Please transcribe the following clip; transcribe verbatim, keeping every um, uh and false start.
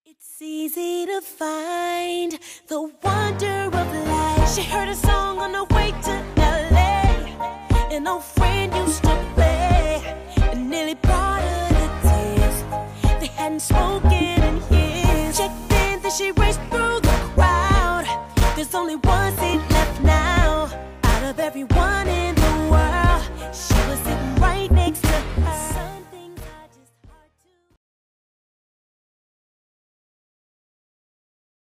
It's easy to find the wonder of life. She heard a song on the way to L A. An old friend used to play. It nearly brought her to tears. They hadn't spoken in years. Checked in, then she raced through the crowd. There's only one